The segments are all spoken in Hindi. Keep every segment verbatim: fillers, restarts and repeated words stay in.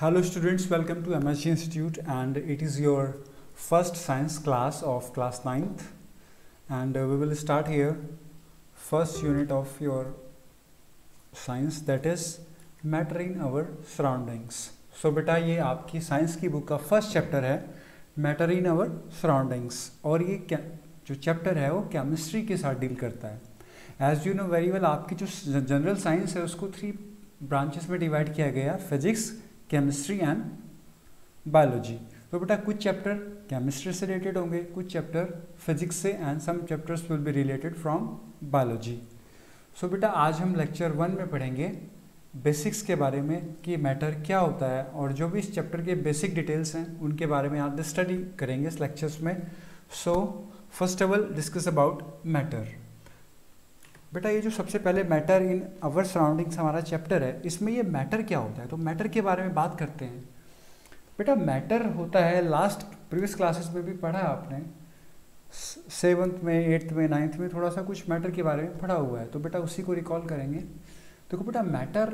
Hello students, welcome to M S G Institute, and it is your first science class of class ninth, and uh, we will start here first unit of your science, that is matter in our surroundings. So बेटा ये आपकी साइंस की बुक का फर्स्ट चैप्टर है मैटर इन आवर सराउंडिंग्स, और ये क्या जो चैप्टर है वो केमिस्ट्री के साथ डील करता है. As you know very well, आपकी जो जनरल साइंस है उसको थ्री ब्रांचेस में डिवाइड किया गया, फिजिक्स, केमिस्ट्री एंड बायोलॉजी. तो बेटा कुछ चैप्टर केमिस्ट्री से रिलेटेड होंगे, कुछ चैप्टर फिजिक्स से, and some chapters will be related from biology. So बेटा आज हम लेक्चर वन में पढ़ेंगे बेसिक्स के बारे में कि मैटर क्या होता है, और जो भी इस चैप्टर के बेसिक डिटेल्स हैं उनके बारे में आज स्टडी करेंगे इस लेक्चर्स में. So first of all discuss about matter. बेटा ये जो सबसे पहले मैटर इन अवर सराउंडिंग्स हमारा चैप्टर है, इसमें ये मैटर क्या होता है, तो मैटर के बारे में बात करते हैं. बेटा मैटर होता है, लास्ट प्रीवियस क्लासेस में भी पढ़ा आपने, सेवन्थ में, एट्थ में, नाइन्थ में थोड़ा सा कुछ मैटर के बारे में पढ़ा हुआ है, तो बेटा उसी को रिकॉल करेंगे. देखो बेटा मैटर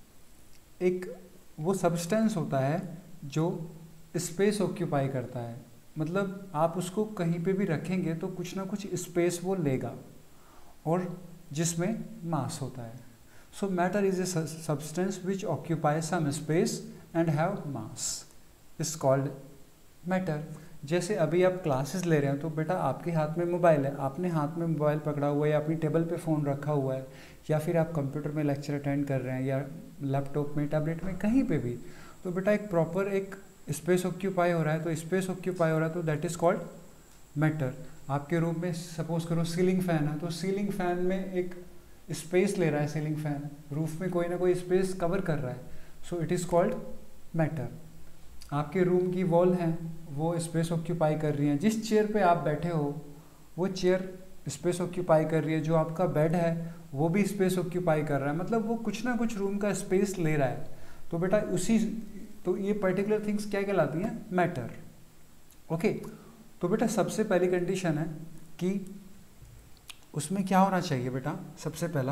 एक वो सब्सटेंस होता है जो स्पेस ऑक्यूपाई करता है, मतलब आप उसको कहीं पे भी रखेंगे तो कुछ ना कुछ स्पेस वो लेगा, और जिसमें मास होता है. So matter is a substance which occupy some space and have mass, is called matter. जैसे अभी आप क्लासेस ले रहे हैं तो बेटा आपके हाथ में मोबाइल है, आपने हाथ में मोबाइल पकड़ा हुआ है, या अपनी टेबल पे फ़ोन रखा हुआ है, या फिर आप कंप्यूटर में लेक्चर अटेंड कर रहे हैं, या लैपटॉप में, टैबलेट में, कहीं पे भी, तो बेटा एक प्रॉपर एक स्पेस ऑक्यूपाई हो रहा है. तो स्पेस ऑक्यूपाई हो रहा है तो दैट इज़ कॉल्ड मैटर. आपके रूम में सपोज करो सीलिंग फैन है, तो सीलिंग फैन में एक स्पेस ले रहा है, सीलिंग फैन रूफ में कोई ना कोई स्पेस कवर कर रहा है, so it is called matter. आपके रूम की वॉल है, वो स्पेस ऑक्यूपाई कर रही है. जिस चेयर पे आप बैठे हो वो चेयर स्पेस ऑक्यूपाई कर रही है. जो आपका बेड है वो भी स्पेस ऑक्यूपाई कर रहा है, मतलब वो कुछ ना कुछ रूम का स्पेस ले रहा है. तो बेटा उसी तो ये पर्टिकुलर थिंग्स क्या कहलाती हैं, मैटर. ओके, तो बेटा सबसे पहली कंडीशन है कि उसमें क्या होना चाहिए बेटा, सबसे पहला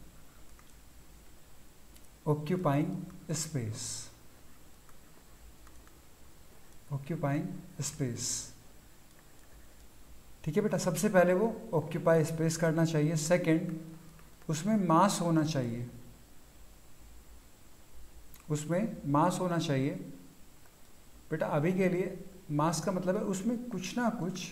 ऑक्यूपाइंग स्पेस, ऑक्यूपाइंग स्पेस. ठीक है बेटा, सबसे पहले वो ऑक्यूपाई स्पेस करना चाहिए. सेकंड, उसमें मास होना चाहिए, उसमें मास होना चाहिए. बेटा अभी के लिए मास का मतलब है उसमें कुछ ना कुछ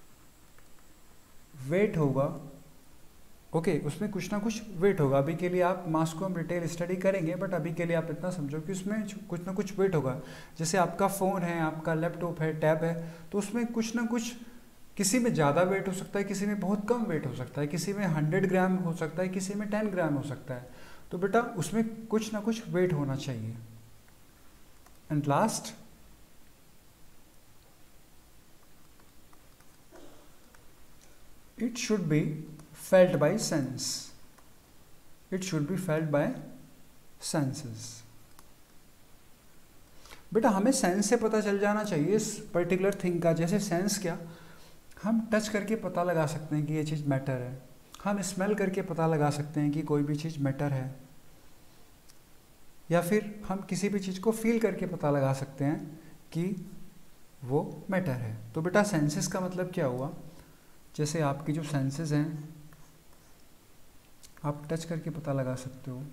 वेट होगा. ओके okay, उसमें कुछ ना कुछ वेट होगा. अभी के लिए आप मास को हम डिटेल स्टडी करेंगे, बट अभी के लिए आप इतना समझो कि उसमें कुछ ना कुछ वेट होगा. जैसे आपका फ़ोन है, आपका लैपटॉप है, टैब है, तो उसमें कुछ ना कुछ, किसी में ज़्यादा वेट हो सकता है, किसी में बहुत कम वेट हो सकता है, किसी में हंड्रेड ग्राम हो सकता है, किसी में टेन ग्राम हो सकता है. तो बेटा उसमें कुछ ना कुछ वेट होना चाहिए. And last, it should be felt by sense, it should be felt by senses. बेटा हमें सेंस से पता चल जाना चाहिए इस पर्टिकुलर थिंग का. जैसे सेंस क्या, हम टच करके पता लगा सकते हैं कि ये चीज़ मैटर है, हम स्मेल करके पता लगा सकते हैं कि कोई भी चीज़ मैटर है, या फिर हम किसी भी चीज़ को फील करके पता लगा सकते हैं कि वो मैटर है. तो बेटा सेंसेस का मतलब क्या हुआ, जैसे आपकी जो सेंसेस हैं, आप टच करके पता लगा सकते हो,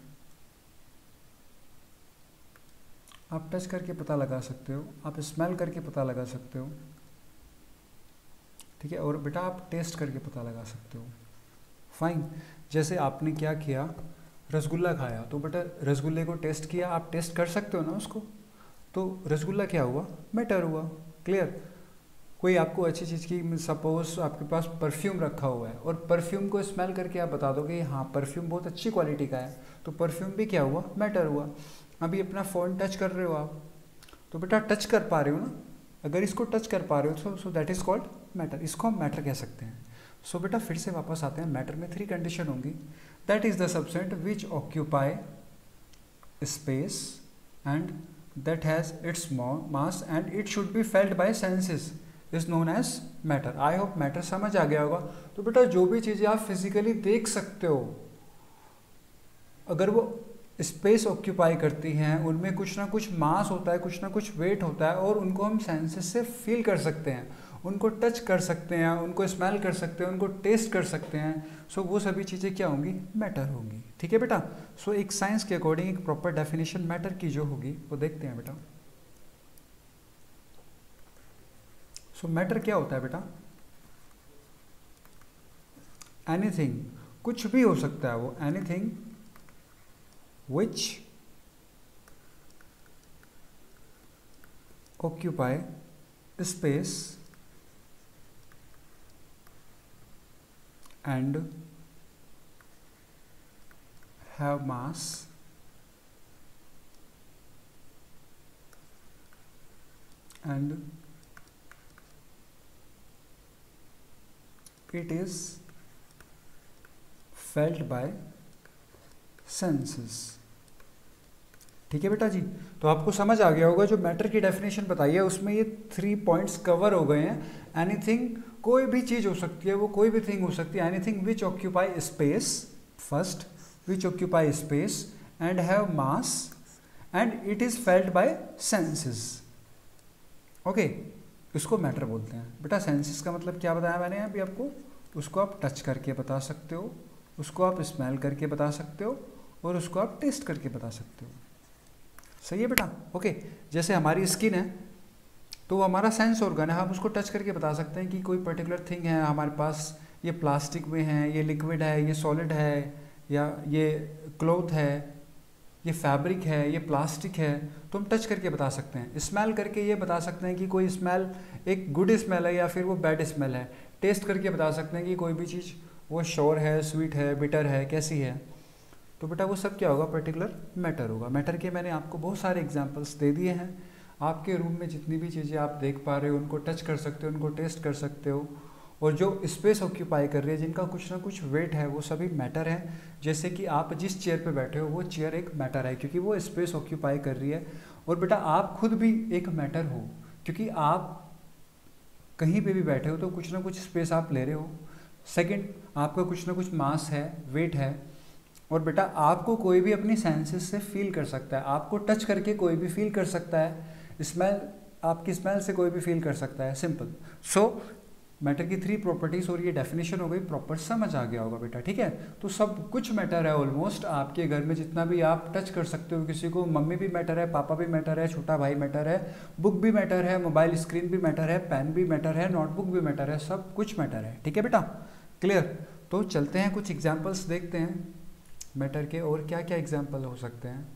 आप टच करके पता लगा सकते हो, आप स्मेल करके पता लगा सकते हो, ठीक है, और बेटा आप टेस्ट करके पता लगा सकते हो. फाइन. जैसे आपने क्या किया, रसगुल्ला खाया, तो बेटा रसगुल्ले को टेस्ट किया, आप टेस्ट कर सकते हो ना उसको, तो रसगुल्ला क्या हुआ, मैटर हुआ. क्लियर. कोई आपको अच्छी चीज़ की, सपोज आपके पास परफ्यूम रखा हुआ है, और परफ्यूम को स्मेल करके आप बता दोगे हाँ परफ्यूम बहुत अच्छी क्वालिटी का है, तो परफ्यूम भी क्या हुआ, मैटर हुआ. अभी अपना फ़ोन टच कर रहे हो आप, तो बेटा टच कर पा रहे हो ना, अगर इसको टच कर पा रहे हो तो so that is called matter, इसको हम मैटर कह सकते हैं. सो so, बेटा फिर से वापस आते हैं, मैटर में थ्री कंडीशन होंगी. That is the substance which occupy space and that has its mass and it should be felt by senses is known as matter. I hope matter समझ आ गया होगा. तो बेटा जो भी चीज़ें आप फिजिकली देख सकते हो, अगर वो स्पेस ऑक्यूपाई करती हैं, उनमें कुछ ना कुछ मास होता है, कुछ ना कुछ वेट होता है, और उनको हम सेंसेस से फील कर सकते हैं, उनको टच कर सकते हैं, उनको स्मेल कर सकते हैं, उनको टेस्ट कर सकते हैं। सो वो सभी चीज़ें क्या होंगी? मैटर होंगी। ठीक है बेटा। सो एक साइंस के अकॉर्डिंग एक प्रॉपर डेफिनेशन मैटर की जो होगी वो देखते हैं बेटा। सो मैटर क्या होता है बेटा? एनीथिंग, कुछ भी हो सकता है वो, anything which occupy space and have mass and it is felt by senses। ठीक है बेटा जी। तो आपको समझ आ गया होगा जो मैटर की डेफिनेशन बताई है उसमें ये थ्री पॉइंट्स कवर हो गए हैं। एनीथिंग, कोई भी चीज़ हो सकती है, वो कोई भी थिंग हो सकती है। Anything which occupy space, first which occupy space and have mass and it is felt by senses. Okay, इसको मैटर बोलते हैं बेटा। सेंसेस का मतलब क्या बताया मैंने अभी आपको? उसको आप टच करके बता सकते हो, उसको आप स्मेल करके बता सकते हो, और उसको आप टेस्ट करके बता सकते हो। सही है बेटा। ओके, जैसे हमारी स्किन है तो वो हमारा सेंस ऑर्गन है, हम उसको टच करके बता सकते हैं कि कोई पर्टिकुलर थिंग है हमारे पास, ये प्लास्टिक में है, ये लिक्विड है, ये सॉलिड है, या ये क्लॉथ है, ये फैब्रिक है, ये प्लास्टिक है, तो हम टच करके बता सकते हैं। स्मेल करके ये बता सकते हैं कि कोई स्मेल एक गुड स्मेल है या फिर वो बैड स्मेल है। टेस्ट करके बता सकते हैं कि कोई भी चीज़ वो श्योर है, स्वीट है, बिटर है, कैसी है। तो बेटा वो सब क्या होगा? पर्टिकुलर मैटर होगा। मैटर के मैंने आपको बहुत सारे एग्जांपल्स दे दिए हैं। आपके रूम में जितनी भी चीज़ें आप देख पा रहे हो उनको टच कर सकते हो, उनको टेस्ट कर सकते हो, और जो स्पेस ऑक्यूपाई कर रही है, जिनका कुछ ना कुछ वेट है, वो सभी मैटर है। जैसे कि आप जिस चेयर पे बैठे हो वो चेयर एक मैटर है क्योंकि वो स्पेस ऑक्यूपाई कर रही है। और बेटा आप खुद भी एक मैटर हो क्योंकि आप कहीं पे भी बैठे हो तो कुछ ना कुछ स्पेस आप ले रहे हो। सेकंड, आपका कुछ ना कुछ मास है, वेट है। और बेटा आपको कोई भी अपनी सेंसेस से फील कर सकता है, आपको टच करके कोई भी फील कर सकता है, स्मेल आपकी स्मेल से कोई भी फील कर सकता है। सिंपल। सो मैटर की थ्री प्रॉपर्टीज और ये डेफिनेशन हो गई, प्रॉपर समझ आ गया होगा बेटा। ठीक है, तो सब कुछ मैटर है ऑलमोस्ट। आपके घर में जितना भी आप टच कर सकते हो किसी को, मम्मी भी मैटर है, पापा भी मैटर है, छोटा भाई मैटर है, बुक भी मैटर है, मोबाइल स्क्रीन भी मैटर है, पेन भी मैटर है, नोटबुक भी मैटर है, सब कुछ मैटर है। ठीक है बेटा, क्लियर। तो चलते हैं कुछ एग्जाम्पल्स देखते हैं मैटर के, और क्या क्या एग्जाम्पल हो सकते हैं।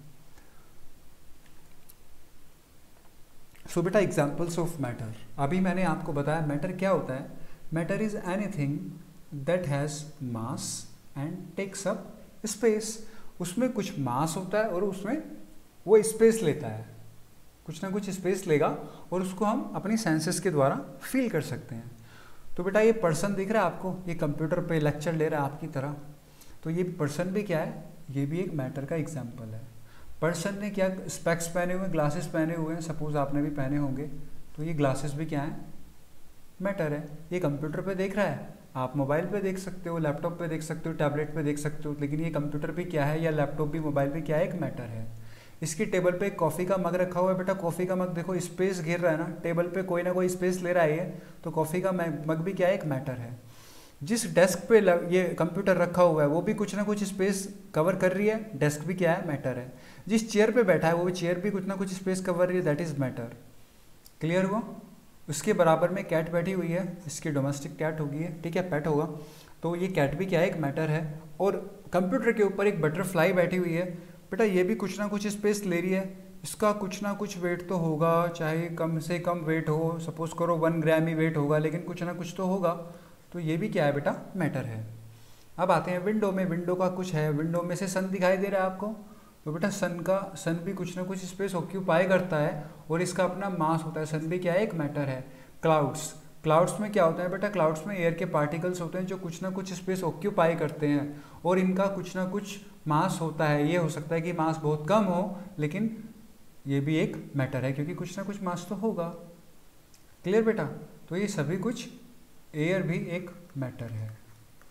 सो बेटा एग्जाम्पल्स ऑफ मैटर, अभी मैंने आपको बताया मैटर क्या होता है। Matter is anything that has mass and takes up space. उसमें कुछ मास होता है और उसमें वो स्पेस लेता है, कुछ ना कुछ स्पेस लेगा और उसको हम अपनी सेंसेस के द्वारा फील कर सकते हैं। तो बेटा ये पर्सन दिख रहा है आपको, ये कंप्यूटर पे लेक्चर ले रहा है आपकी तरह, तो ये पर्सन भी क्या है? ये भी एक मैटर का एग्जाम्पल है। पर्सन ने क्या स्पेक्स पहने हुए, ग्लासेस पहने हुए हैं, सपोज आपने भी पहने होंगे, तो ये ग्लासेस भी क्या है? मैटर है। ये कंप्यूटर पे देख रहा है, आप मोबाइल पे देख सकते हो, लैपटॉप पे देख सकते हो, टैबलेट पे देख सकते हो, लेकिन ये कंप्यूटर भी क्या है, या लैपटॉप भी, मोबाइल भी क्या है? एक मैटर है। इसकी टेबल पे एक कॉफ़ी का मग रखा हुआ है। बेटा कॉफ़ी का मग देखो स्पेस घेर रहा है ना, टेबल पे कोई ना कोई स्पेस ले रहा है ये, तो कॉफ़ी का मग भी क्या है? एक मैटर है। जिस डेस्क पे ये कंप्यूटर रखा हुआ है वो भी कुछ ना कुछ स्पेस कवर कर रही है, डेस्क भी क्या है? मैटर है। जिस चेयर पे बैठा है वो चेयर भी कुछ ना कुछ स्पेस कवर रही है, दैट इज मैटर। क्लियर हुआ? उसके बराबर में कैट बैठी हुई है, इसकी डोमेस्टिक कैट होगी है, ठीक है, पेट होगा, तो ये कैट भी क्या है? एक मैटर है। और कंप्यूटर के ऊपर एक बटरफ्लाई बैठी हुई है, बेटा ये भी कुछ ना कुछ स्पेस ले रही है, इसका कुछ ना कुछ वेट तो होगा, चाहे कम से कम वेट हो, सपोज करो वन ग्राम ही वेट होगा, लेकिन कुछ ना कुछ तो होगा, तो ये भी क्या है बेटा? मैटर है। अब आते हैं विंडो में, विंडो का कुछ है, विंडो में से सन दिखाई दे रहा है आपको, तो बेटा सन का सन भी कुछ ना कुछ स्पेस ऑक्यूपाई करता है और इसका अपना मास होता है, सन भी क्या है? एक मैटर है। क्लाउड्स, क्लाउड्स में क्या होता है बेटा? क्लाउड्स में एयर के पार्टिकल्स होते हैं जो कुछ ना कुछ स्पेस ऑक्यूपाई करते हैं और इनका कुछ ना कुछ मास होता है। ये हो सकता है कि मास बहुत कम हो, लेकिन ये भी एक मैटर है क्योंकि कुछ ना कुछ मास तो होगा। क्लियर बेटा? तो ये सभी कुछ, एयर भी एक मैटर है।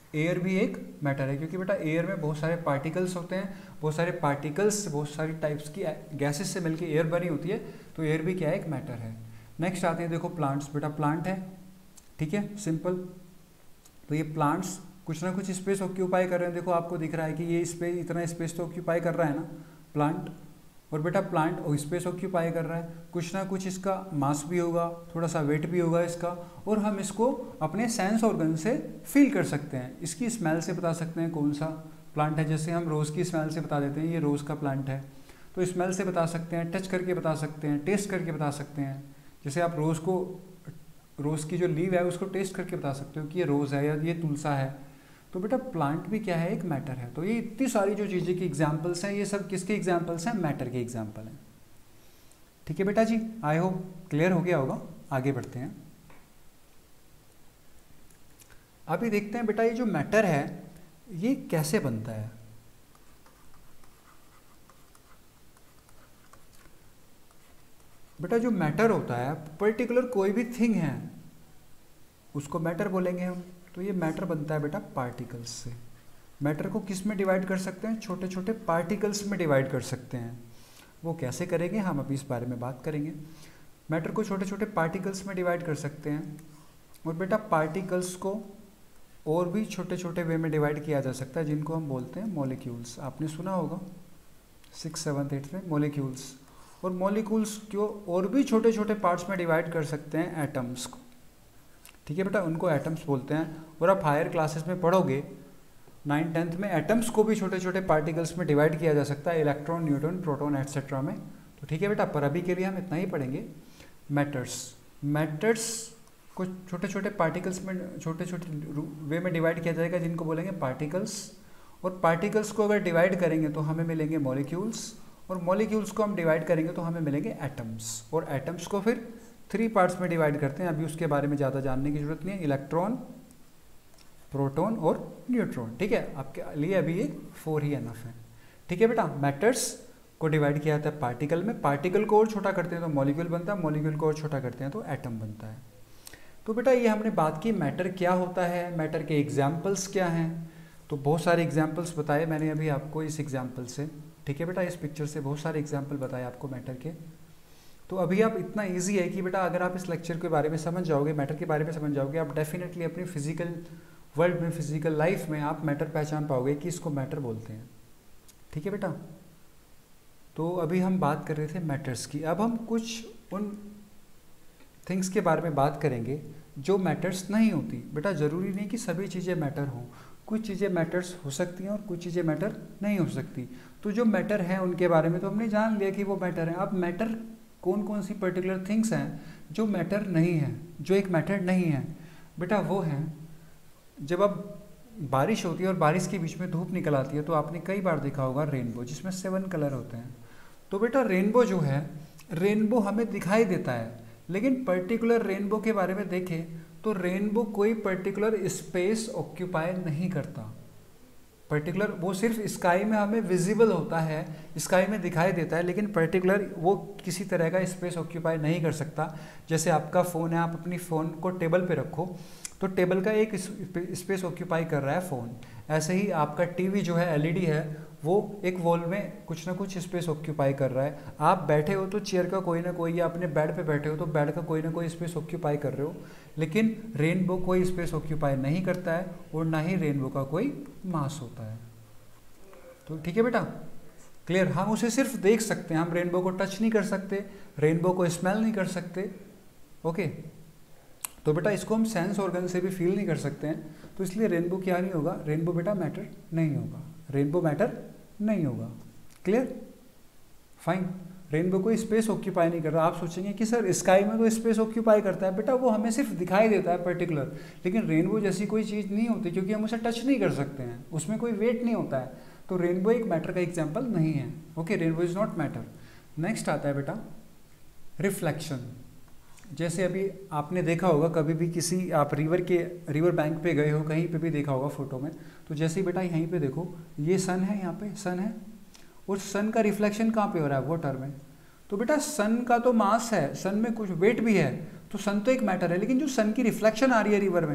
एयर भी एक मैटर है, क्योंकि बेटा एयर में बहुत सारे पार्टिकल्स होते हैं, बहुत सारे पार्टिकल्स बहुत सारी टाइप्स की गैसेस से मिलकर एयर बनी होती है, तो एयर भी क्या है, एक मैटर है। नेक्स्ट आते हैं, देखो प्लांट्स, बेटा प्लांट है, ठीक है, सिंपल। तो ये प्लांट्स कुछ ना कुछ स्पेस ऑक्यूपाई कर रहे हैं, देखो आपको दिख रहा है कि ये स्पेस, इतना स्पेस तो ऑक्यूपाई कर रहा है ना प्लांट, और बेटा प्लांट स्पेस ऑक्यूपाई कर रहा है, कुछ ना कुछ इसका मास भी होगा, थोड़ा सा वेट भी होगा इसका, और हम इसको अपने सेंस ऑर्गन से फील कर सकते हैं, इसकी स्मेल से बता सकते हैं कौन सा प्लांट है। जैसे हम रोज़ की स्मेल से बता देते हैं ये रोज़ का प्लांट है, तो स्मेल से बता सकते हैं, टच करके बता सकते हैं, टेस्ट करके बता सकते हैं। जैसे आप रोज़ को, रोज़ की जो लीव है उसको टेस्ट करके बता सकते हो कि ये रोज़ है या ये तुलसा है। तो बेटा प्लांट भी क्या है, एक मैटर है। तो ये इतनी सारी जो चीज़ें की एग्जांपल्स हैं, ये सब किसके एग्जांपल्स हैं, मैटर के एग्जांपल हैं। ठीक है बेटा जी, आई होप क्लियर हो गया होगा। आगे बढ़ते हैं, अभी देखते हैं बेटा ये जो मैटर है ये कैसे बनता है। बेटा जो मैटर होता है, पर्टिकुलर कोई भी थिंग है उसको मैटर बोलेंगे हम। तो ये मैटर बनता है बेटा पार्टिकल्स से। मैटर को किस में डिवाइड कर सकते हैं, छोटे छोटे पार्टिकल्स में डिवाइड कर सकते हैं। वो कैसे करेंगे हम अभी इस बारे में बात करेंगे। मैटर को छोटे छोटे पार्टिकल्स में डिवाइड कर सकते हैं, और बेटा पार्टिकल्स को और भी छोटे छोटे वे में डिवाइड किया जा सकता है, जिनको हम बोलते हैं मॉलिक्यूल्स। आपने सुना होगा सिक्स सेवन्थ एट्थ में मॉलिक्यूल्स। और मॉलिक्यूल्स को और भी छोटे छोटे पार्ट्स में डिवाइड कर सकते हैं एटम्स को। ठीक है बेटा, उनको एटम्स बोलते हैं। और आप हायर क्लासेस में पढ़ोगे नाइन टेंथ में, एटम्स को भी छोटे छोटे पार्टिकल्स में डिवाइड किया जा सकता है, इलेक्ट्रॉन, न्यूट्रॉन, प्रोटॉन एटसेट्रा में। तो ठीक है बेटा, पर अभी के लिए हम इतना ही पढ़ेंगे। मैटर्स, मैटर्स को छोटे छोटे पार्टिकल्स में, छोटे छोटे वे में डिवाइड किया जाएगा, जिनको बोलेंगे पार्टिकल्स। और पार्टिकल्स को अगर डिवाइड करेंगे तो हमें मिलेंगे मॉलिक्यूल्स, और मॉलिक्यूल्स को हम डिवाइड करेंगे तो हमें मिलेंगे एटम्स। और एटम्स को फिर थ्री पार्ट्स में डिवाइड करते हैं, अभी उसके बारे में ज़्यादा जानने की जरूरत नहीं है, इलेक्ट्रॉन, प्रोटॉन और न्यूट्रॉन। ठीक है, आपके लिए अभी ये फोर ही एनफ है। ठीक है बेटा, मैटर्स को डिवाइड किया जाता है पार्टिकल में, पार्टिकल को और छोटा करते हैं तो मॉलिक्यूल बनता है, मॉलिक्यूल को और छोटा करते हैं तो एटम बनता है। तो बेटा ये हमने बात की मैटर क्या होता है, मैटर के एग्जाम्पल्स क्या हैं। तो बहुत सारे एग्जाम्पल्स बताए मैंने अभी आपको इस एग्जाम्पल से। ठीक है बेटा, इस पिक्चर से बहुत सारे एग्जाम्पल बताए आपको मैटर के। तो अभी आप, इतना इजी है कि बेटा अगर आप इस लेक्चर के बारे में समझ जाओगे, मैटर के बारे में समझ जाओगे, आप डेफिनेटली अपनी फिजिकल वर्ल्ड में, फिजिकल लाइफ में आप मैटर पहचान पाओगे कि इसको मैटर बोलते हैं। ठीक है बेटा, तो अभी हम बात कर रहे थे मैटर्स की। अब हम कुछ उन थिंग्स के बारे में बात करेंगे जो मैटर्स नहीं होती। बेटा ज़रूरी नहीं कि सभी चीज़ें मैटर हों, कुछ चीज़ें मैटर्स हो सकती हैं और कुछ चीज़ें मैटर नहीं हो सकती। तो जो मैटर हैं उनके बारे में तो हमने जान लिया कि वो मैटर हैं। अब मैटर कौन कौन सी पर्टिकुलर थिंग्स हैं जो मैटर नहीं हैं, जो एक मैटर नहीं है। बेटा वो हैं, जब अब बारिश होती है और बारिश के बीच में धूप निकल आती है, तो आपने कई बार देखा होगा रेनबो, जिसमें सेवन कलर होते हैं। तो बेटा रेनबो जो है, रेनबो हमें दिखाई देता है, लेकिन पर्टिकुलर रेनबो के बारे में देखें तो रेनबो कोई पर्टिकुलर स्पेस ऑक्यूपाई नहीं करता। पर्टिकुलर वो सिर्फ स्काई में हमें विजिबल होता है, स्काई में दिखाई देता है, लेकिन पर्टिकुलर वो किसी तरह का स्पेस ऑक्यूपाई नहीं कर सकता। जैसे आपका फ़ोन है, आप अपनी फ़ोन को टेबल पे रखो तो टेबल का एक स्पेस ऑक्यूपाई कर रहा है फ़ोन। ऐसे ही आपका टीवी जो है, एलईडी है, वो एक वॉल में कुछ ना कुछ स्पेस ऑक्यूपाई कर रहा है। आप बैठे हो तो चेयर का कोई ना कोई, या अपने बेड पे बैठे हो तो बेड का कोई ना कोई स्पेस ऑक्यूपाई कर रहे हो, लेकिन रेनबो कोई स्पेस ऑक्यूपाई नहीं करता है, और ना ही रेनबो का कोई मास होता है। तो ठीक है बेटा, क्लियर। हम उसे सिर्फ देख सकते हैं, हम रेनबो को टच नहीं कर सकते, रेनबो को स्मेल नहीं कर सकते। ओके, तो बेटा इसको हम सेंस ऑर्गन से भी फील नहीं कर सकते हैं, तो इसलिए रेनबो क्या नहीं होगा, रेनबो बेटा मैटर नहीं होगा, रेनबो मैटर नहीं होगा। Clear, fine. रेनबो कोई स्पेस ऑक्यूपाई नहीं कर रहा। आप सोचेंगे कि सर स्काई में तो स्पेस ऑक्यूपाई करता है। बेटा वो हमें सिर्फ दिखाई देता है पर्टिकुलर, लेकिन रेनबो जैसी कोई चीज़ नहीं होती, क्योंकि हम उसे टच नहीं कर सकते हैं, उसमें कोई वेट नहीं होता है। तो रेनबो एक मैटर का एग्जाम्पल नहीं है। Okay, rainbow is not matter. Next आता है बेटा रिफ्लेक्शन। जैसे अभी आपने देखा होगा, कभी भी किसी आप रिवर के रिवर बैंक पे गए हो, कहीं पे भी देखा होगा फोटो में, तो जैसे बेटा यहीं पे देखो, ये सन है, यहाँ पे सन है, और सन का रिफ्लेक्शन कहाँ पे हो रहा है, वाटर में। तो बेटा सन का तो मास है, सन में कुछ वेट भी है, तो सन तो एक मैटर है, लेकिन जो सन की रिफ्लेक्शन आ रही है रिवर में,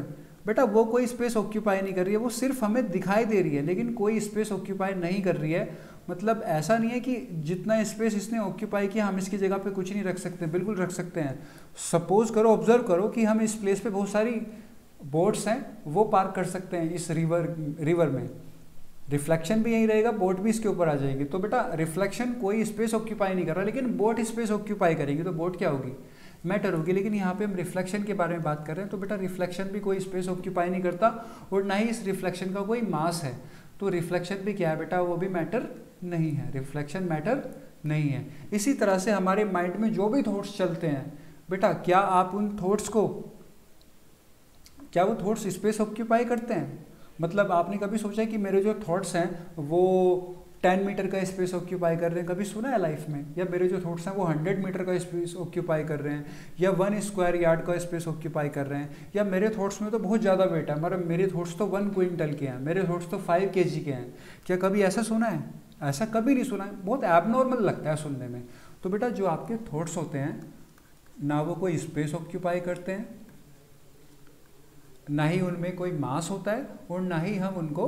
बेटा वो कोई स्पेस ऑक्यूपाई नहीं कर रही है, वो सिर्फ हमें दिखाई दे रही है लेकिन कोई स्पेस ऑक्यूपाई नहीं कर रही है। मतलब ऐसा नहीं है कि जितना स्पेस इसने ऑक्यूपाई किया हम इसकी जगह पे कुछ नहीं रख सकते, बिल्कुल रख सकते हैं। सपोज करो, ऑब्जर्व करो कि हम इस प्लेस पे बहुत सारी बोट्स हैं वो पार्क कर सकते हैं इस रिवर रिवर में, रिफ्लेक्शन भी यही रहेगा, बोट भी इसके ऊपर आ जाएगी। तो बेटा रिफ्लेक्शन कोई स्पेस ऑक्यूपाई नहीं कर रहा लेकिन बोट स्पेस ऑक्यूपाई करेगी, तो बोट क्या होगी, मैटर होगी। लेकिन यहाँ पे हम रिफ्लेक्शन के बारे में बात कर रहे हैं, तो बेटा रिफ्लेक्शन भी कोई स्पेस ऑक्यूपाई नहीं करता और ना ही इस रिफ्लेक्शन का कोई मास है। तो रिफ्लेक्शन भी क्या है बेटा, वो भी मैटर नहीं है, रिफ्लेक्शन मैटर नहीं है। इसी तरह से हमारे माइंड में जो भी थॉट्स चलते हैं बेटा, क्या आप उन थॉट्स को, क्या वो थॉट्स स्पेस ऑक्यूपाई करते हैं? मतलब आपने कभी सोचा कि मेरे जो थॉट्स हैं वो टेन मीटर का स्पेस ऑक्यूपाई कर रहे हैं, कभी सुना है लाइफ में? या मेरे जो थॉट्स हैं वो हंड्रेड मीटर का स्पेस ऑक्यूपाई कर रहे हैं, या वन स्क्वायर यार्ड का स्पेस ऑक्यूपाई कर रहे हैं, या मेरे थॉट्स में तो बहुत ज़्यादा वेट है, मतलब मेरे थॉट्स तो वन क्विंटल के हैं, मेरे थॉट्स तो फाइव के जी के हैं। क्या कभी ऐसा सुना है? ऐसा कभी नहीं सुना है, बहुत एबनॉर्मल लगता है सुनने में। तो बेटा जो आपके थॉट्स होते हैं ना वो कोई स्पेस ऑक्यूपाई करते हैं, ना ही उनमें कोई मास होता है, और ना ही हम उनको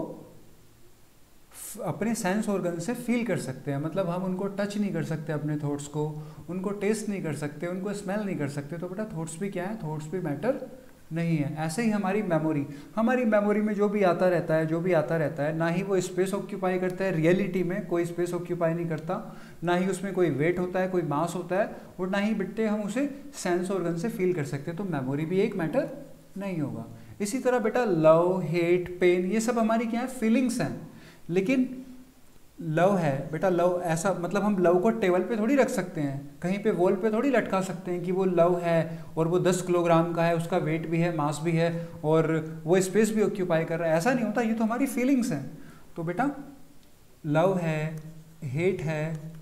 अपने सेंस ऑर्गन से फील कर सकते हैं। मतलब हम उनको टच नहीं कर सकते, अपने थॉट्स को, उनको टेस्ट नहीं कर सकते, उनको स्मेल नहीं कर सकते। तो बेटा थॉट्स भी क्या है, थॉट्स भी मैटर नहीं है। ऐसे ही हमारी मेमोरी, हमारी मेमोरी में जो भी आता रहता है, जो भी आता रहता है, ना ही वो स्पेस ऑक्यूपाई करता है, रियलिटी में कोई स्पेस ऑक्यूपाई नहीं करता, ना ही उसमें कोई वेट होता है, कोई मास होता है, और ना ही बेटे हम उसे सेंस ऑर्गन से फील कर सकते हैं। तो मेमोरी भी एक मैटर नहीं होगा। इसी तरह बेटा लव, हेट, पेन, ये सब हमारी क्या है, फीलिंग्स हैं। लेकिन लव है बेटा, लव ऐसा मतलब हम लव को टेबल पे थोड़ी रख सकते हैं, कहीं पे वॉल पे थोड़ी लटका सकते हैं कि वो लव है और वो दस किलोग्राम का है, उसका वेट भी है, मास भी है, और वो स्पेस भी ऑक्यूपाई कर रहा है। ऐसा नहीं होता, ये तो हमारी फीलिंग्स हैं। तो बेटा लव है, हेट है,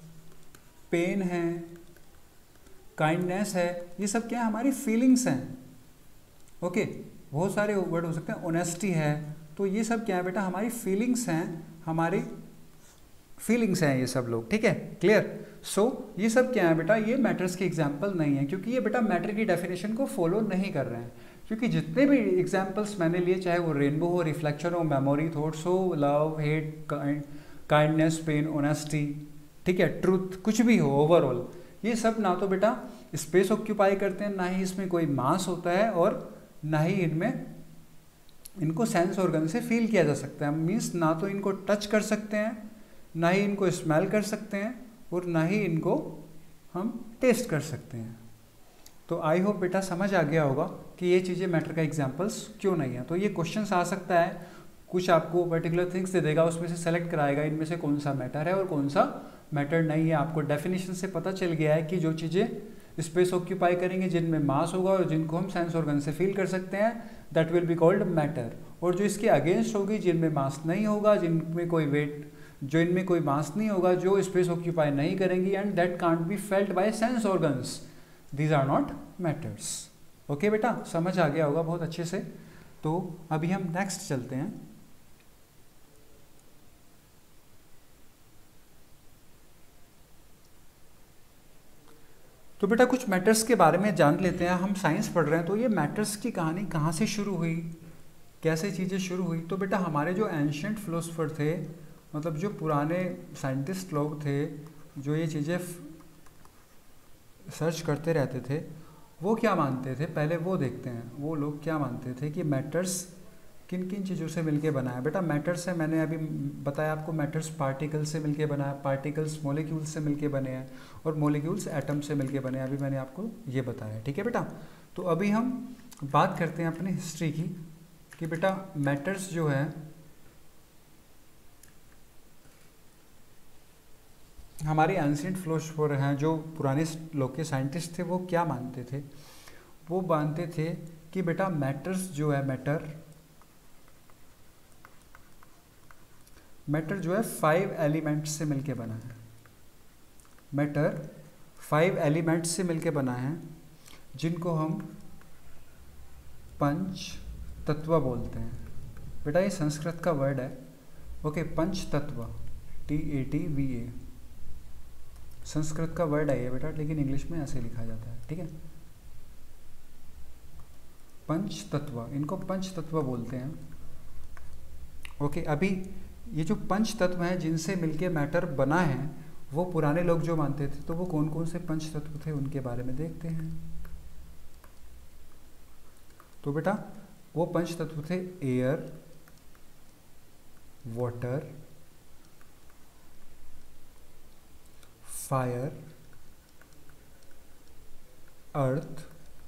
पेन है, काइंडनेस है, ये सब क्या है, हमारी फीलिंग्स हैं। ओके, बहुत सारे वर्ड हो सकते हैं, ऑनेस्टी है, तो ये सब क्या है बेटा, हमारी फीलिंग्स हैं, हमारी फीलिंग्स हैं ये सब लोग। ठीक है, क्लियर? सो so, ये सब क्या है बेटा, ये मैटर्स के एग्जाम्पल नहीं है, क्योंकि ये बेटा मैटर की डेफिनेशन को फॉलो नहीं कर रहे हैं। क्योंकि जितने भी एग्जाम्पल्स मैंने लिए, चाहे वो रेनबो हो, रिफ्लेक्शन हो, मेमोरी, थॉट्स हो, love, hate, kindness, pain, honesty, ठीक है, ट्रूथ, कुछ भी हो, ओवरऑल ये सब ना तो बेटा स्पेस ऑक्यूपाई करते हैं, ना ही इसमें कोई मास होता है, और ना ही इनमें इनको सेंस ऑर्गन से फील किया जा सकता है। मीन्स ना तो इनको टच कर सकते हैं, ना ही इनको स्मेल कर सकते हैं, और ना ही इनको हम टेस्ट कर सकते हैं। तो आई होप बेटा समझ आ गया होगा कि ये चीज़ें मैटर का एग्जांपल्स क्यों नहीं है। तो ये क्वेश्चंस आ सकता है, कुछ आपको पर्टिकुलर थिंग्स दे देगा, उसमें से सेलेक्ट कराएगा इनमें से कौन सा मैटर है और कौन सा मैटर नहीं है। आपको डेफिनेशन से पता चल गया है कि जो चीज़ें स्पेस ऑक्यूपाई करेंगे, जिनमें मास होगा और जिनको हम सेंस ऑर्गन से फील कर सकते हैं, that will be called matter. और जो इसके अगेंस्ट होगी, जिनमें मास नहीं होगा, जिनमें कोई वेट, जो इनमें कोई मास नहीं होगा, जो स्पेस ऑक्यूपाई नहीं करेंगी, and that can't be felt by sense organs, these are not matters. Okay बेटा, समझ आ गया होगा बहुत अच्छे से। तो अभी हम नेक्स्ट चलते हैं। तो बेटा कुछ मैटर्स के बारे में जान लेते हैं। हम साइंस पढ़ रहे हैं, तो ये मैटर्स की कहानी कहाँ से शुरू हुई, कैसे चीज़ें शुरू हुई। तो बेटा हमारे जो एंशिएंट फिलोसोफर थे, मतलब जो पुराने साइंटिस्ट लोग थे, जो ये चीज़ें सर्च करते रहते थे, वो क्या मानते थे, पहले वो देखते हैं। वो लोग क्या मानते थे कि मैटर्स किन किन चीज़ों से मिलके बना है। बेटा मैटर्स है, मैंने अभी बताया आपको, मैटर्स पार्टिकल से मिलके बना है, पार्टिकल्स मॉलिक्यूल्स से मिलके बने हैं, और मॉलिक्यूल्स एटम से मिलके बने हैं। अभी मैंने आपको ये बताया, ठीक है बेटा। तो अभी हम बात करते हैं अपनी हिस्ट्री की, कि बेटा मैटर्स जो है हमारे एंशिएंट फिलोसोफर हैं, जो पुराने लोग के साइंटिस्ट थे, वो क्या मानते थे। वो मानते थे कि बेटा मैटर्स जो है, मैटर मैटर जो है फाइव एलिमेंट्स से मिलके बना है। मैटर फाइव एलिमेंट्स से मिलके बना है, जिनको हम पंच तत्व बोलते हैं। बेटा ये संस्कृत का वर्ड है, ओके, पंच तत्व, T A T V A, Sanskrit का वर्ड है ये बेटा, लेकिन इंग्लिश में ऐसे लिखा जाता है, ठीक है। पंच तत्व, इनको पंच तत्व बोलते हैं। ओके, अभी ये जो पंच तत्व हैं जिनसे मिलके मैटर बना है, वो पुराने लोग जो मानते थे, तो वो कौन कौन से पंच तत्व थे उनके बारे में देखते हैं। तो बेटा वो पंच तत्व थे air, water, fire, earth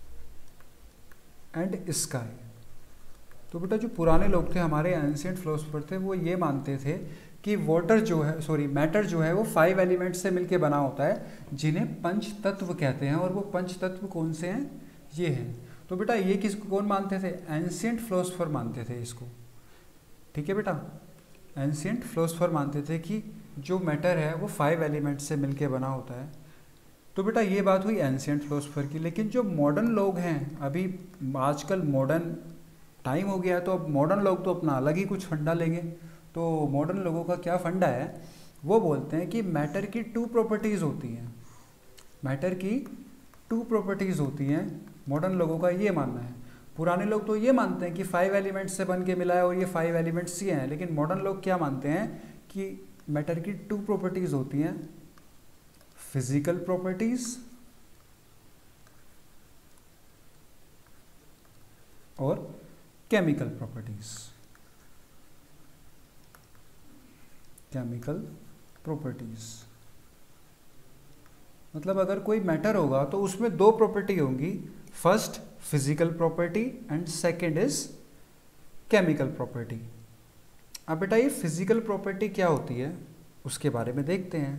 and sky. तो बेटा जो पुराने लोग थे, हमारे एंशिएंट फिलोसफर थे, वो ये मानते थे कि वाटर जो है, सॉरी मैटर जो है, वो फाइव एलिमेंट्स से मिलके बना होता है, जिन्हें पंच तत्व कहते हैं। और वो पंच तत्व कौन से हैं? ये हैं। तो बेटा ये किसको कौन मानते थे? एंशिएंट फिलोसफर मानते थे इसको। ठीक है बेटा, एंशिएंट फिलोसफर मानते थे कि जो मैटर है वो फाइव एलिमेंट्स से मिलके बना होता है। तो बेटा ये बात हुई एंशिएंट फिलोसफर की। लेकिन जो मॉडर्न लोग हैं, अभी आजकल मॉडर्न टाइम हो गया है, तो अब मॉडर्न लोग तो अपना अलग ही कुछ फंडा लेंगे। तो मॉडर्न लोगों का क्या फंडा है? वो बोलते हैं कि मैटर की टू प्रॉपर्टीज़ होती हैं, मैटर की टू प्रॉपर्टीज़ होती हैं। मॉडर्न लोगों का ये मानना है। पुराने लोग तो ये मानते हैं कि फाइव एलिमेंट्स से बन के मिला है और ये फाइव एलिमेंट्स ही हैं। लेकिन मॉडर्न लोग क्या मानते हैं कि मैटर की टू प्रॉपर्टीज़ होती हैं, फिजिकल प्रॉपर्टीज़ और केमिकल प्रॉपर्टीज़। केमिकल प्रॉपर्टीज़ मतलब अगर कोई मैटर होगा तो उसमें दो प्रॉपर्टी होंगी, first physical property and second is chemical property. अब बेटा ये फिजिकल प्रॉपर्टी क्या होती है उसके बारे में देखते हैं।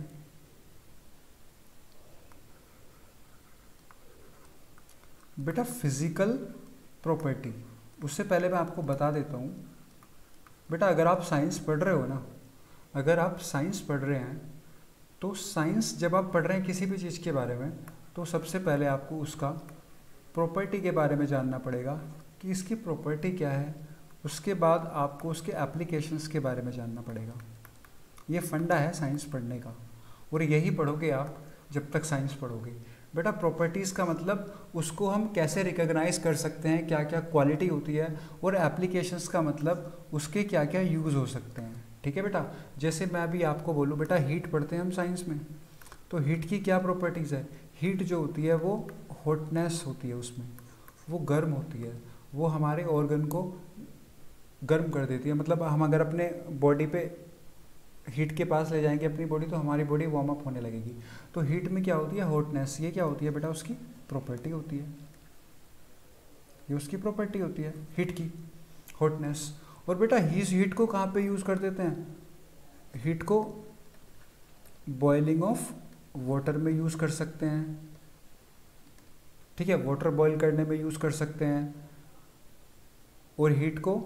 बेटा फिजिकल प्रॉपर्टी, उससे पहले मैं आपको बता देता हूँ बेटा, अगर आप साइंस पढ़ रहे हो ना, अगर आप साइंस पढ़ रहे हैं तो साइंस जब आप पढ़ रहे हैं किसी भी चीज़ के बारे में, तो सबसे पहले आपको उसका प्रॉपर्टी के बारे में जानना पड़ेगा कि इसकी प्रॉपर्टी क्या है। उसके बाद आपको उसके एप्लीकेशंस के बारे में जानना पड़ेगा। ये फंडा है साइंस पढ़ने का, और यही पढ़ोगे आप जब तक साइंस पढ़ोगे। बेटा प्रॉपर्टीज़ का मतलब उसको हम कैसे रिकॉग्नाइज कर सकते हैं, क्या क्या क्वालिटी होती है, और एप्लीकेशंस का मतलब उसके क्या क्या यूज़ हो सकते हैं। ठीक है बेटा, जैसे मैं अभी आपको बोलूँ बेटा हीट पढ़ते हैं हम साइंस में, तो हीट की क्या प्रॉपर्टीज़ है? हीट जो होती है वो हॉटनेस होती है, उसमें वो गर्म होती है, वो हमारे ऑर्गन को गर्म कर देती है। मतलब हम अगर अपने बॉडी पे हीट के पास ले जाएंगे अपनी बॉडी, तो हमारी बॉडी वार्म अप होने लगेगी। तो हीट में क्या होती है? हॉटनेस। ये क्या होती है बेटा? उसकी प्रॉपर्टी होती है, ये उसकी प्रॉपर्टी होती है हीट की, हॉटनेस। और बेटा इस हीट को कहाँ पे यूज़ कर देते हैं? हीट को बॉइलिंग ऑफ वाटर में यूज़ कर सकते हैं। ठीक है, वाटर बॉईल करने में यूज़ कर सकते हैं। और हीट को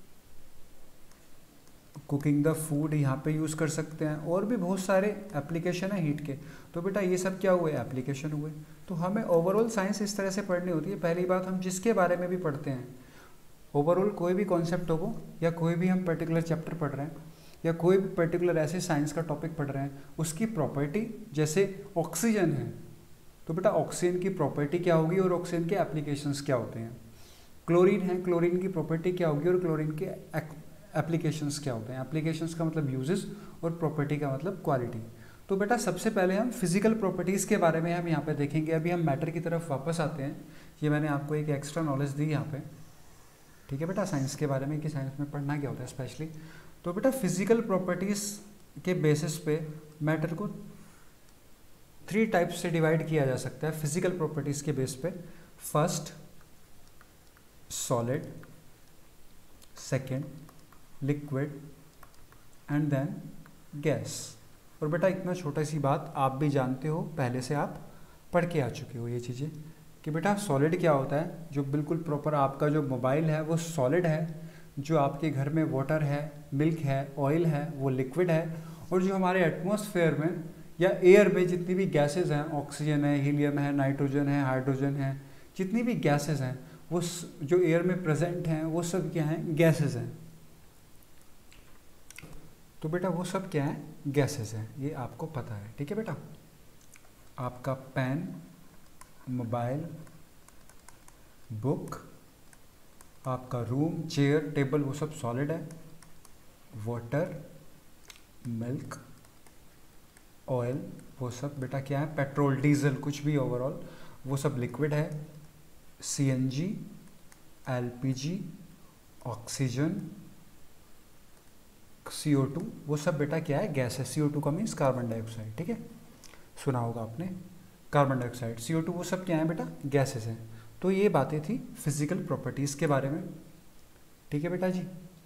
कुकिंग द फूड यहाँ पे यूज़ कर सकते हैं। और भी बहुत सारे एप्लीकेशन है हीट के। तो बेटा ये सब क्या हुए? एप्लीकेशन हुए। तो हमें ओवरऑल साइंस इस तरह से पढ़नी होती है। पहली बात, हम जिसके बारे में भी पढ़ते हैं, ओवरऑल कोई भी कॉन्सेप्ट हो वो, या कोई भी हम पर्टिकुलर चैप्टर पढ़ रहे हैं, या कोई भी पर्टिकुलर ऐसे साइंस का टॉपिक पढ़ रहे हैं, उसकी प्रॉपर्टी, जैसे ऑक्सीजन है तो बेटा ऑक्सीजन की प्रॉपर्टी क्या होगी और ऑक्सीजन के एप्लीकेशंस क्या होते हैं। क्लोरीन है, क्लोरीन की प्रॉपर्टी क्या होगी और क्लोरीन के एप्लीकेशंस क्या होते हैं। एप्लीकेशंस का मतलब यूजेस और प्रॉपर्टी का मतलब क्वालिटी। तो बेटा सबसे पहले हम फिजिकल प्रॉपर्टीज़ के बारे में हम यहाँ पे देखेंगे। अभी हम मैटर की तरफ वापस आते हैं। ये मैंने आपको एक एक्स्ट्रा नॉलेज दी यहाँ पे। ठीक है बेटा, साइंस के बारे में कि साइंस में पढ़ना क्या होता है स्पेशली। तो बेटा फिजिकल प्रॉपर्टीज़ के बेसिस पे मैटर को थ्री टाइप से डिवाइड किया जा सकता है फिजिकल प्रॉपर्टीज़ के बेस पे। First solid, second liquid and then gas. और बेटा इतना छोटा सी बात आप भी जानते हो, पहले से आप पढ़ के आ चुके हो ये चीज़ें, कि बेटा सॉलिड क्या होता है। जो बिल्कुल प्रॉपर आपका जो मोबाइल है वो सॉलिड है, जो आपके घर में वाटर है, मिल्क है, ऑयल है, वो लिक्विड है। और जो हमारे एटमॉस्फेयर में या एयर में जितनी भी गैसेज हैं, ऑक्सीजन है, हीलियम है, नाइट्रोजन है, हाइड्रोजन है, जितनी भी गैसेज हैं वो जो एयर में प्रेजेंट हैं वो सब क्या हैं? गैसेज हैं। तो बेटा वो सब क्या है? गैसेज हैं, ये आपको पता है। ठीक है बेटा, आपका पेन, मोबाइल, बुक आपका रूम, चेयर, टेबल वो सब सॉलिड है। वाटर, मिल्क, ऑयल वो सब बेटा क्या है, पेट्रोल, डीजल, कुछ भी ओवरऑल वो सब लिक्विड है। C N G, L P G, oxygen, C O two वो सब बेटा क्या है, गैस है। सी ओ टू का मीन्स कार्बन डाइऑक्साइड, ठीक है, सुना होगा आपने carbon dioxide, C O two वो सब क्या है बेटा, गैसेस हैं। तो ये बातें थी फिजिकल प्रॉपर्टीज़ के बारे में, ठीक है बेटा जी।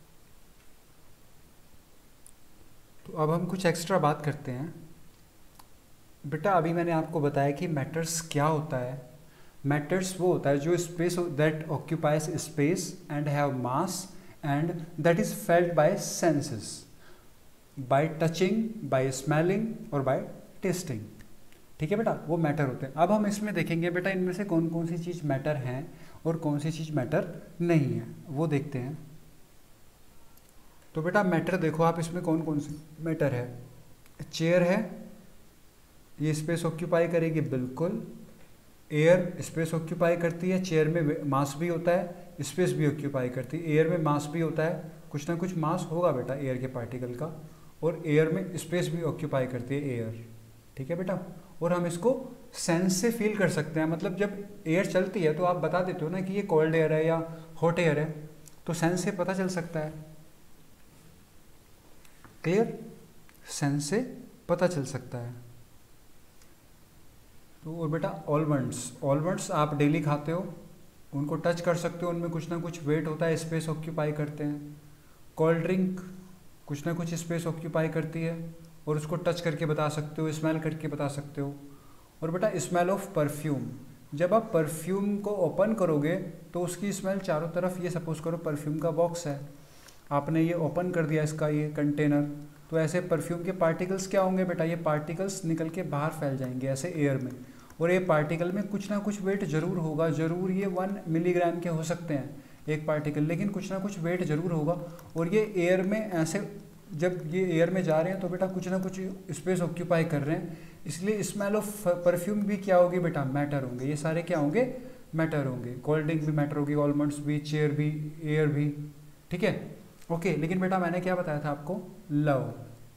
तो अब हम कुछ एक्स्ट्रा बात करते हैं बेटा। अभी मैंने आपको बताया कि मैटर्स क्या होता है। मैटर्स वो होता है जो space that occupies space and have mass and that is felt by senses, by touching, by smelling और बाय टेस्टिंग, ठीक है बेटा, वो मैटर होते हैं। अब हम इसमें देखेंगे बेटा इनमें से कौन कौन सी चीज़ मैटर हैं और कौन सी चीज़ मैटर नहीं है, वो देखते हैं। तो बेटा मैटर देखो आप, इसमें कौन कौन सी मैटर है। चेयर है, ये स्पेस ऑक्यूपाई करेगी, बिल्कुल। एयर स्पेस ऑक्यूपाई करती है, चेयर में मास भी होता है, स्पेस भी ऑक्यूपाई करती है। एयर में मास भी होता है, कुछ ना कुछ मास होगा बेटा एयर के पार्टिकल का, और एयर में स्पेस भी ऑक्यूपाई करती है एयर, ठीक है बेटा। और हम इसको सेंस से फील कर सकते हैं, मतलब जब एयर चलती है तो आप बता देते हो ना कि ये कोल्ड एयर है या हॉट एयर है, तो सेंस से पता चल सकता है, क्लियर, सेंस से पता चल सकता है। तो और बेटा ऑलमंड्स, ऑलमंड्स आप डेली खाते हो, उनको टच कर सकते हो, उनमें कुछ ना कुछ वेट होता है, स्पेस ऑक्यूपाई करते हैं। कोल्ड ड्रिंक कुछ ना कुछ स्पेस ऑक्यूपाई करती है और उसको टच करके बता सकते हो, स्मेल करके बता सकते हो। और बेटा स्मेल ऑफ परफ्यूम, जब आप परफ्यूम को ओपन करोगे तो उसकी स्मेल चारों तरफ, ये सपोज करो परफ्यूम का बॉक्स है, आपने ये ओपन कर दिया इसका ये कंटेनर, तो ऐसे परफ्यूम के पार्टिकल्स क्या होंगे बेटा, ये पार्टिकल्स निकल के बाहर फैल जाएंगे ऐसे एयर में, और ये पार्टिकल में कुछ ना कुछ वेट जरूर होगा, जरूर ये वन मिलीग्राम के हो सकते हैं एक पार्टिकल, लेकिन कुछ ना कुछ वेट जरूर होगा। और ये एयर में ऐसे जब ये एयर में जा रहे हैं तो बेटा कुछ ना कुछ स्पेस ऑक्यूपाई कर रहे हैं, इसलिए स्मेल ऑफ परफ्यूम भी क्या होगी बेटा, मैटर होंगे। ये सारे क्या होंगे, मैटर होंगे। कोल्ड ड्रिंक भी मैटर होगी, ऑलमंड्स भी, चेयर भी, एयर भी, ठीक है, ओके। लेकिन बेटा मैंने क्या बताया था आपको, लव,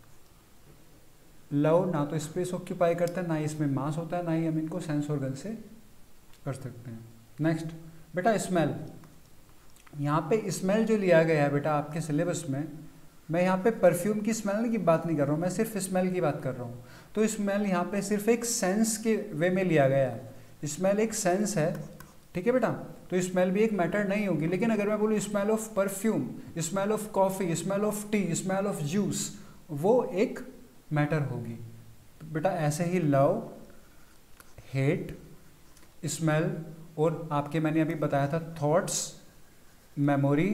लव ना तो स्पेस ऑक्यूपाई करता है, ना ही इसमें मास होता है, ना ही हम इनको सेंस ऑर्गन से कर सकते हैं। नेक्स्ट बेटा स्मेल, यहाँ पे स्मेल जो लिया गया है बेटा आपके सिलेबस में, मैं यहाँ पे परफ्यूम की स्मेल की बात नहीं कर रहा हूँ, मैं सिर्फ स्मेल की बात कर रहा हूँ। तो स्मेल यहाँ पे सिर्फ एक सेंस के वे में लिया गया है, स्मेल एक सेंस है, ठीक है बेटा, तो स्मेल भी एक मैटर नहीं होगी। लेकिन अगर मैं बोलूँ smell of perfume, smell of coffee, smell of tea, smell of juice, वो एक मैटर होगी। तो बेटा ऐसे ही लव, हेट, स्मेल, और आपके मैंने अभी बताया था थॉट्स, मेमोरी,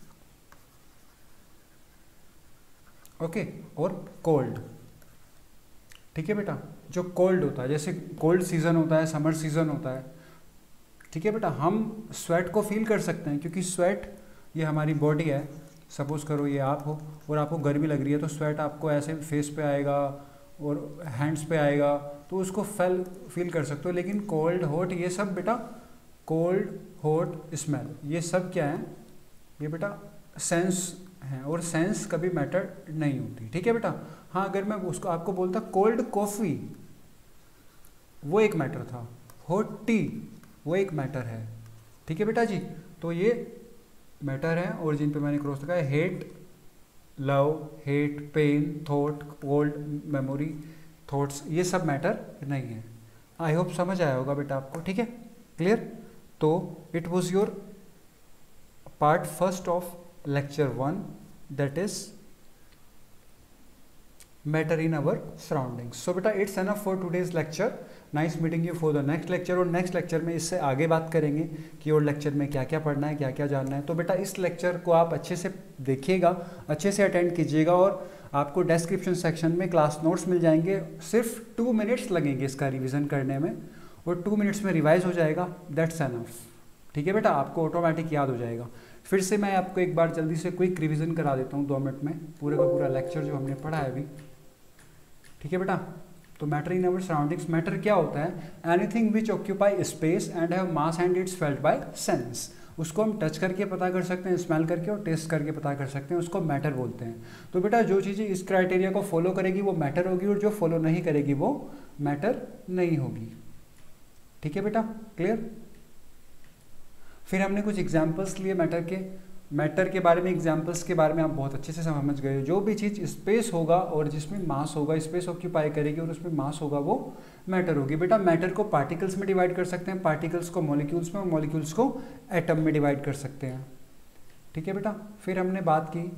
ओके, और कोल्ड, ठीक है बेटा। जो कोल्ड होता है, जैसे कोल्ड सीजन होता है, समर सीजन होता है, ठीक है बेटा, हम स्वेट को फील कर सकते हैं, क्योंकि स्वेट ये हमारी बॉडी है, सपोज करो ये आप हो और आपको गर्मी लग रही है, तो स्वेट आपको ऐसे फेस पे आएगा और हैंड्स पे आएगा, तो उसको फैल फील कर सकते हो। लेकिन कोल्ड, हॉट, ये सब बेटा, कोल्ड, हॉट, स्मेल, ये सब क्या है, ये बेटा सेंस हैं, और सेंस कभी मैटर नहीं होती, ठीक है बेटा। हाँ अगर मैं उसको आपको बोलता कोल्ड कॉफ़ी, वो एक मैटर था, हॉट टी वो एक मैटर है, ठीक है बेटा जी। तो ये मैटर है, और जिन पे मैंने क्रॉस लगा है, hate, love, hate, pain, thought, cold, memory, thoughts, ये सब मैटर नहीं है। आई होप समझ आया होगा बेटा आपको, ठीक है, क्लियर। तो it was your part first of lecture one, that is matter in our surroundings. So beta it's enough for today's lecture. Nice meeting you for the next lecture. और next lecture में इससे आगे बात करेंगे कि और lecture में क्या क्या पढ़ना है, क्या क्या जानना है। तो बेटा इस lecture को आप अच्छे से देखिएगा, अच्छे से अटेंड कीजिएगा, और आपको डिस्क्रिप्शन सेक्शन में क्लास नोट्स मिल जाएंगे। सिर्फ टू मिनट्स लगेंगे इसका रिविज़न करने में, और टू मिनट्स में रिवाइज हो जाएगा, दैट्स एनफ, ठीक है बेटा, आपको ऑटोमेटिक याद हो जाएगा। फिर से मैं आपको एक बार जल्दी से क्विक रिवीजन करा देता हूँ दो मिनट में, पूरे का पूरा लेक्चर जो हमने पढ़ा है अभी, ठीक है बेटा। तो matter in our surroundings, matter क्या होता है, anything which occupy space and have mass and it's felt by sense. उसको हम टच करके पता कर सकते हैं, स्मेल करके और टेस्ट करके पता कर सकते हैं, उसको मैटर बोलते हैं। तो बेटा जो चीज़ें इस क्राइटेरिया को फॉलो करेगी वो मैटर होगी, और जो फॉलो नहीं करेगी वो मैटर नहीं होगी। ठीक है बेटा, क्लियर। फिर हमने कुछ एग्जाम्पल्स लिए मैटर के। मैटर के बारे में, एग्जाम्पल्स के बारे में आप बहुत अच्छे से समझ गए। जो भी चीज़ स्पेस होगा और जिसमें मास होगा, स्पेस ऑक्यूपाई करेगी और उसमें मास होगा, वो मैटर होगी। बेटा मैटर को पार्टिकल्स में डिवाइड कर सकते हैं, पार्टिकल्स को मॉलिक्यूल्स में, और मॉलिक्यूल्स को एटम में डिवाइड कर सकते हैं। ठीक है बेटा। फिर हमने बात की,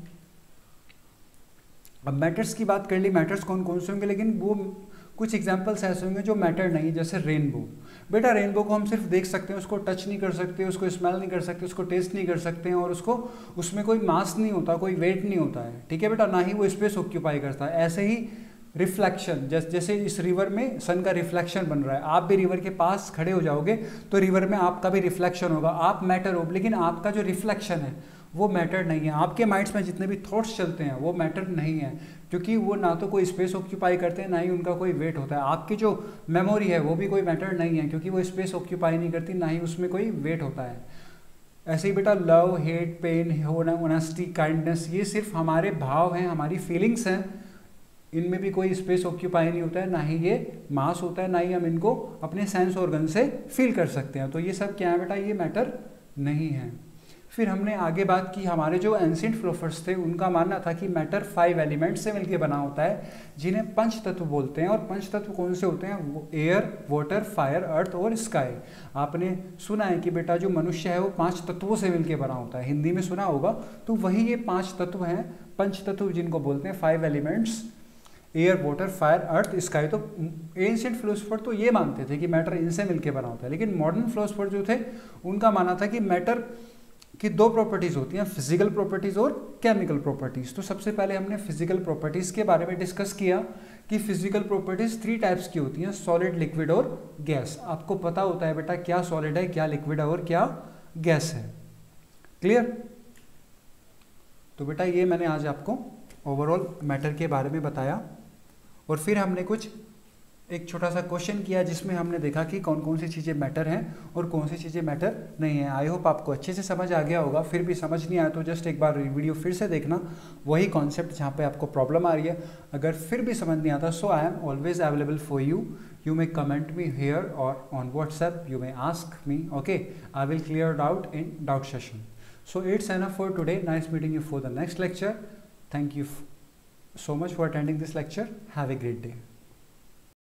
अब मैटर्स की बात कर ली। मैटर्स कौन कौन से होंगे, लेकिन वो कुछ एग्जाम्पल्स ऐसे होंगे जो मैटर नहीं, जैसे रेनबो। बेटा रेनबो को हम सिर्फ देख सकते हैं, उसको टच नहीं कर सकते, उसको स्मेल नहीं कर सकते, उसको टेस्ट नहीं कर सकते हैं, और उसको उसमें कोई मास नहीं होता, कोई वेट नहीं होता है। ठीक है बेटा, ना ही वो स्पेस ऑक्यूपाई करता है। ऐसे ही रिफ्लेक्शन, जैसे इस रिवर में सन का रिफ्लेक्शन बन रहा है, आप भी रिवर के पास खड़े हो जाओगे तो रिवर में आपका भी रिफ्लेक्शन होगा, आप मैटर हो, लेकिन आपका जो रिफ्लेक्शन है वो मैटर नहीं है। आपके माइंड्स में जितने भी थॉट्स चलते हैं वो मैटर नहीं है, क्योंकि वो ना तो कोई स्पेस ऑक्यूपाई करते हैं, ना ही उनका कोई वेट होता है। आपकी जो मेमोरी है वो भी कोई मैटर नहीं है, क्योंकि वो स्पेस ऑक्यूपाई नहीं करती, ना ही उसमें कोई वेट होता है। ऐसे ही बेटा love, hate, pain, honesty, kindness, ये सिर्फ हमारे भाव हैं, हमारी फीलिंग्स हैं, इनमें भी कोई स्पेस ऑक्यूपाई नहीं होता है, ना ही ये मास होता है, ना ही हम इनको अपने सेंस ऑर्गन से फील कर सकते हैं। तो ये सब क्या है बेटा, ये मैटर नहीं है। फिर हमने आगे बात की, हमारे जो एंशिएंट फिलोसफर्स थे उनका मानना था कि मैटर फाइव एलिमेंट से मिलकर बना होता है, जिन्हें पंच तत्व बोलते हैं। और पंच तत्व कौन से होते हैं, एयर, वाटर, फायर, अर्थ और स्काई। आपने सुना है कि बेटा जो मनुष्य है वो पांच तत्वों से मिलकर बना होता है, हिंदी में सुना होगा। तो वही ये पांच तत्व हैं, पंच तत्व जिनको बोलते हैं, five elements, air, water, fire, earth, sky. तो एंशिएंट फिलोसफर तो ये मानते थे कि मैटर इनसे मिलकर बना होता है, लेकिन मॉडर्न फिलोसफर जो थे उनका मानना था कि मैटर की दो प्रॉपर्टीज होती हैं, फिजिकल प्रॉपर्टीज और केमिकल प्रॉपर्टीज। तो सबसे पहले हमने फिजिकल प्रॉपर्टीज के बारे में डिस्कस किया कि फिजिकल प्रॉपर्टीज थ्री टाइप्स की होती हैं, सॉलिड, लिक्विड और गैस। आपको पता होता है बेटा क्या सॉलिड है, क्या लिक्विड है और क्या गैस है। क्लियर। तो बेटा ये मैंने आज आपको ओवरऑल मैटर के बारे में बताया, और फिर हमने कुछ एक छोटा सा क्वेश्चन किया जिसमें हमने देखा कि कौन कौन सी चीज़ें मैटर हैं और कौन सी चीज़ें मैटर नहीं है। आई होप आपको अच्छे से समझ आ गया होगा। फिर भी समझ नहीं आया तो जस्ट एक बार वीडियो फिर से देखना, वही कॉन्सेप्ट जहाँ पे आपको प्रॉब्लम आ रही है। अगर फिर भी समझ नहीं आता, so I am always available for you. You may comment me here और on WhatsApp, you may ask me, okay, I will clear doubt in doubt session. So it's enough for today. Nice meeting you for the next lecture. Thank you so much for attending this lecture. Have a great day.